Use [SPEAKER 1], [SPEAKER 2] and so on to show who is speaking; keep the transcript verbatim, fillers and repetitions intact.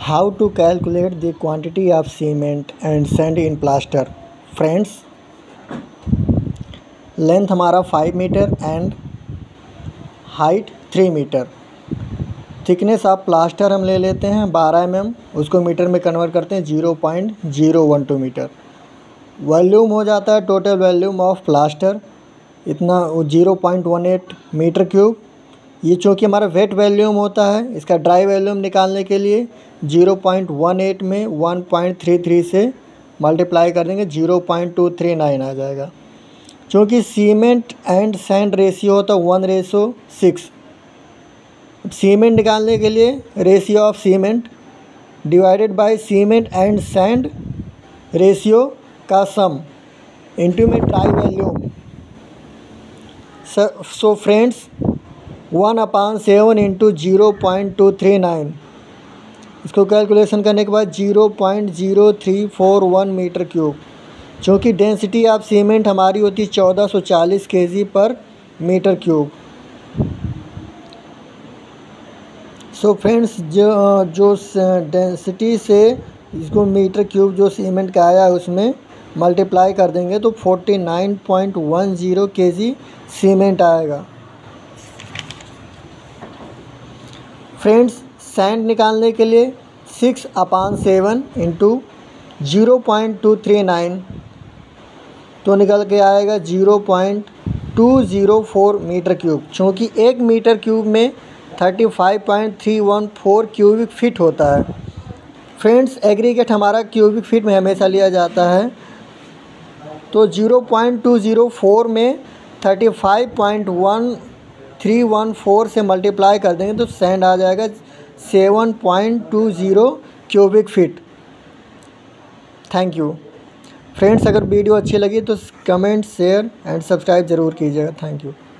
[SPEAKER 1] How to calculate the quantity of cement and sand in plaster? Friends, length हमारा five metre and height three metre. Thickness of plaster हम ले लेते हैं बारह M M, उसको metre में convert करते हैं zero point zero one two metre. Volume हो जाता है टोटल वॉल्यूम ऑफ प्लास्टर इतना zero point one eight metre cube. ये चूँकि हमारा वेट वॉल्यूम होता है, इसका ड्राई वॉल्यूम निकालने के लिए ज़ीरो पॉइंट वन एट में वन पॉइंट थ्री थ्री से मल्टीप्लाई कर देंगे, zero point two three nine आ जाएगा। चूँकि सीमेंट एंड सैंड रेशियो होता है वन रेशो सिक्स। सीमेंट निकालने के लिए ratio of cement divided by cement and sand ratio का सम इंटू में dry volume. So friends, one upon seven into zero point two three nine, इसको calculation करने के बाद zero point zero three four one metre cube. चूँकि density of cement हमारी होती है चौदह सौ चालीस केजी पर मीटर क्यूब। सो फ्रेंड्स, जो जो डेंसिटी से इसको मीटर क्यूब जो सीमेंट का आया है उसमें मल्टीप्लाई कर देंगे तो forty nine point one zero KG cement आएगा। फ्रेंड्स, सैंड निकालने के लिए six upon seven into zero point two three nine, तो निकल के आएगा zero point two zero four metre cube. चूँकि एक मीटर क्यूब में thirty five point three one four cubic feet होता है। फ्रेंड्स, एग्रीगेट हमारा क्यूबिक फीट में हमेशा लिया जाता है, तो zero point two zero four में thirty five point one three one four से मल्टीप्लाई कर देंगे तो सैंड आ जाएगा seven point two zero cubic feet. Thank you friends. अगर वीडियो अच्छी लगी तो कमेंट, शेयर एंड सब्सक्राइब ज़रूर कीजिएगा। Thank you.